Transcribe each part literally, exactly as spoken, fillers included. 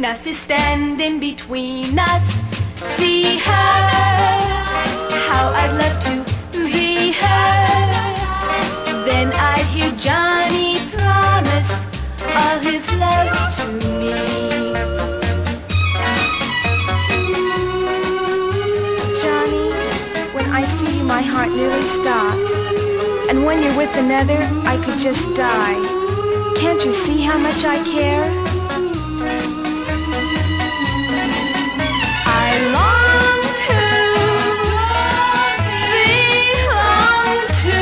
Venus is standing between us. See her, how I'd love to be her. Then I'd hear Johnny promise all his love to me. Johnny, when I see you my heart nearly stops. And when you're with another, I could just die. Can't you see how much I care? I long to belong to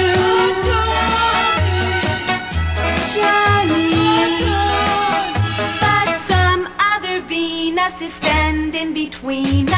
Johnny, but some other Venus is standing between